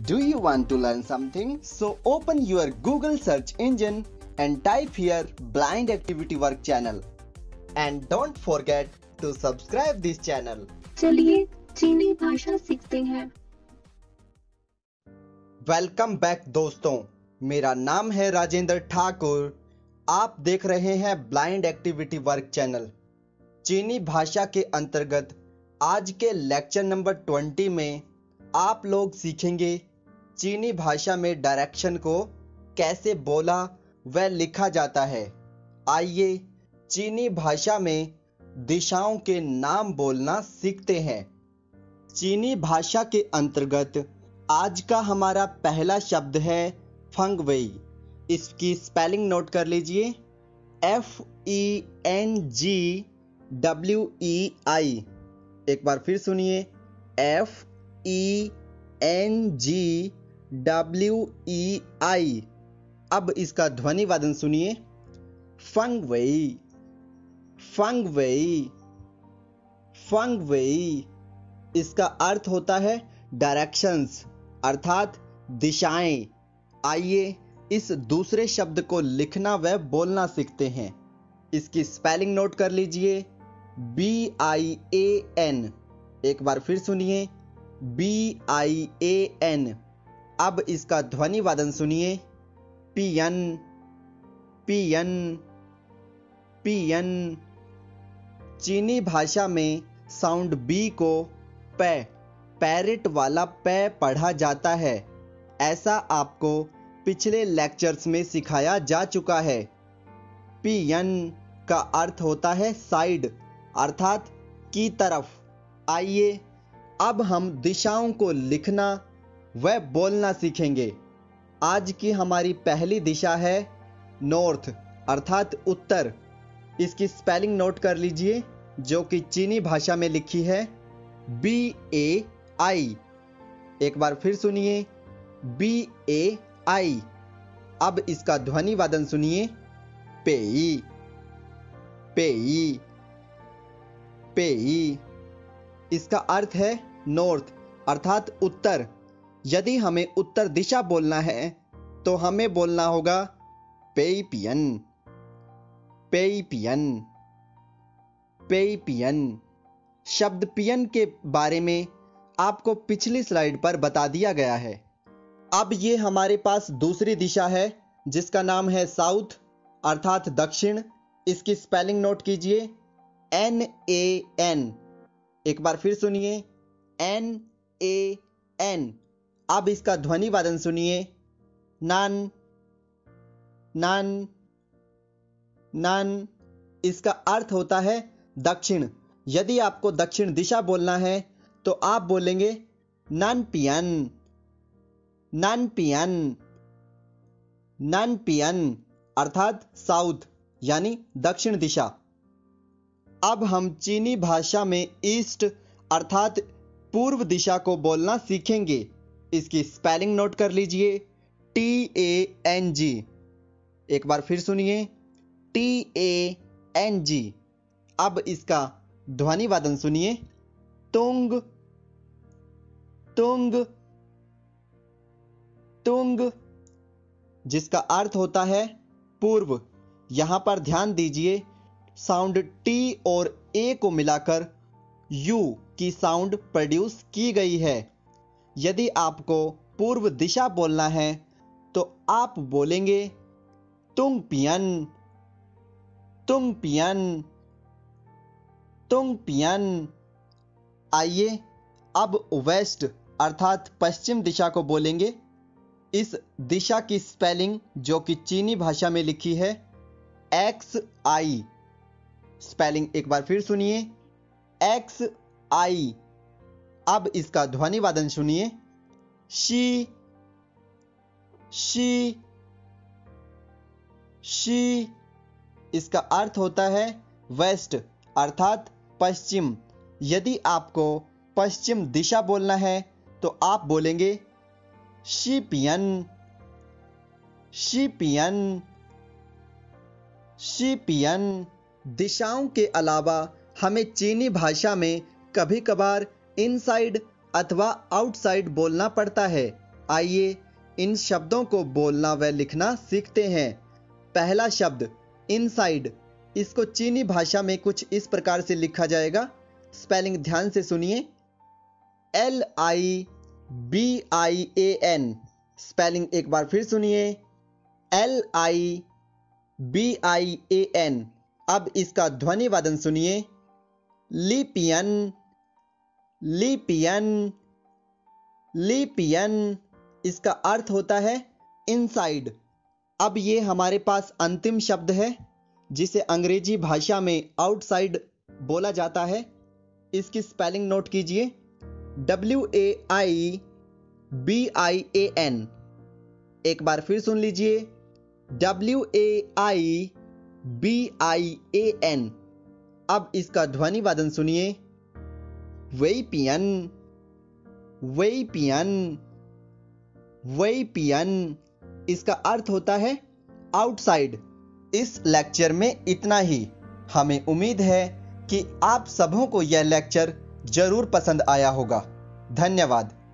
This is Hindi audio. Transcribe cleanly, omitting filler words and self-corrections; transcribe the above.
Do you want to learn something? So open your Google search engine and type here Blind Activity Work channel. And don't forget to subscribe this channel. चलिए चीनी भाषा सीखते हैं। वेलकम बैक दोस्तों, मेरा नाम है राजेंद्र ठाकुर। आप देख रहे हैं ब्लाइंड एक्टिविटी वर्क चैनल। चीनी भाषा के अंतर्गत आज के लेक्चर नंबर 20 में आप लोग सीखेंगे चीनी भाषा में डायरेक्शन को कैसे बोला व लिखा जाता है। आइए चीनी भाषा में दिशाओं के नाम बोलना सीखते हैं। चीनी भाषा के अंतर्गत आज का हमारा पहला शब्द है फंगवेई। इसकी स्पेलिंग नोट कर लीजिए, FENGWEI। एक बार फिर सुनिए, FENGWEI। अब इसका ध्वनि वादन सुनिए, फंगवेई फंगवेई फंगवेई। इसका अर्थ होता है डायरेक्शंस अर्थात दिशाएं। आइए इस दूसरे शब्द को लिखना व बोलना सीखते हैं। इसकी स्पेलिंग नोट कर लीजिए, BIAN। एक बार फिर सुनिए, BIAN। अब इसका ध्वनि वादन सुनिए, पियन पियन पियन। चीनी भाषा में साउंड बी को पैरेट वाला पै पढ़ा जाता है। ऐसा आपको पिछले लेक्चर्स में सिखाया जा चुका है। पियन का अर्थ होता है साइड अर्थात की तरफ। आइए अब हम दिशाओं को लिखना व बोलना सीखेंगे। आज की हमारी पहली दिशा है नॉर्थ अर्थात उत्तर। इसकी स्पेलिंग नोट कर लीजिए, जो कि चीनी भाषा में लिखी है, BAI। एक बार फिर सुनिए, BAI। अब इसका ध्वनि वादन सुनिए, पेई पेई पेई। इसका अर्थ है नॉर्थ अर्थात उत्तर। यदि हमें उत्तर दिशा बोलना है तो हमें बोलना होगा पेई पियन पेई पियन पेई पियन। शब्द पियन के बारे में आपको पिछली स्लाइड पर बता दिया गया है। अब ये हमारे पास दूसरी दिशा है जिसका नाम है साउथ अर्थात दक्षिण। इसकी स्पेलिंग नोट कीजिए, NAN। एक बार फिर सुनिए, NAN। अब इसका ध्वनि वादन सुनिए, नान नान नान। इसका अर्थ होता है दक्षिण। यदि आपको दक्षिण दिशा बोलना है तो आप बोलेंगे नान पियन नान पियन नान पियन अर्थात साउथ यानी दक्षिण दिशा। अब हम चीनी भाषा में ईस्ट अर्थात पूर्व दिशा को बोलना सीखेंगे। इसकी स्पेलिंग नोट कर लीजिए, TANG। एक बार फिर सुनिए, TANG। अब इसका ध्वनि वादन सुनिए, तुंग तुंग तुंग, जिसका अर्थ होता है पूर्व। यहां पर ध्यान दीजिए, साउंड T और A को मिलाकर U की साउंड प्रोड्यूस की गई है। यदि आपको पूर्व दिशा बोलना है तो आप बोलेंगे तुंग पियन तुंग पियन तुंग पियन। आइए अब वेस्ट अर्थात पश्चिम दिशा को बोलेंगे। इस दिशा की स्पेलिंग जो कि चीनी भाषा में लिखी है, XI। स्पेलिंग एक बार फिर सुनिए, XI। अब इसका ध्वनि वादन सुनिए, शी शी शी। इसका अर्थ होता है वेस्ट अर्थात पश्चिम। यदि आपको पश्चिम दिशा बोलना है तो आप बोलेंगे शीपियन शीपियन शीपियन। दिशाओं के अलावा हमें चीनी भाषा में कभी कभार इनसाइड अथवा आउटसाइड बोलना पड़ता है। आइए इन शब्दों को बोलना व लिखना सीखते हैं। पहला शब्द इनसाइड, इसको चीनी भाषा में कुछ इस प्रकार से लिखा जाएगा। स्पेलिंग ध्यान से सुनिए, LIBIAN। स्पेलिंग एक बार फिर सुनिए, LIBIAN। अब इसका ध्वनि वादन सुनिए, लिपियन, लिपियन, लिपियन। इसका अर्थ होता है इनसाइड। अब ये हमारे पास अंतिम शब्द है जिसे अंग्रेजी भाषा में आउटसाइड बोला जाता है। इसकी स्पेलिंग नोट कीजिए, WAIBIAN। एक बार फिर सुन लीजिए, WAIBIAN। अब इसका ध्वनि वादन सुनिए, वेइपियन, वेइपियन, वेइपियन। इसका अर्थ होता है आउटसाइड। इस लेक्चर में इतना ही। हमें उम्मीद है कि आप सबों को यह लेक्चर जरूर पसंद आया होगा। धन्यवाद।